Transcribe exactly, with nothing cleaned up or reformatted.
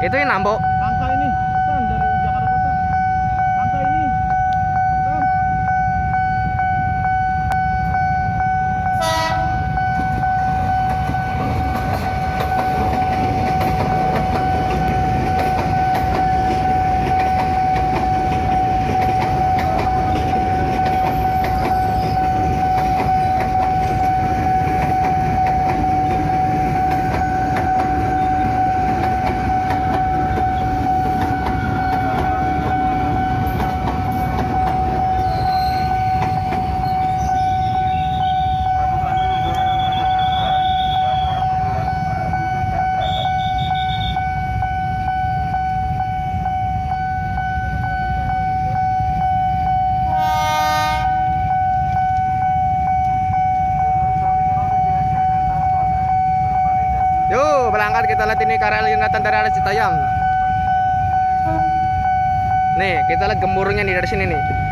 Itu yang nambok. Langka ini, kan dari Jakarta Kota. Langka ini. Kan. Yuk, berangkat kita lihat ini K R L yang datang dari arah Citayam. Nih, kita lihat gemuruhnya nih dari sini nih.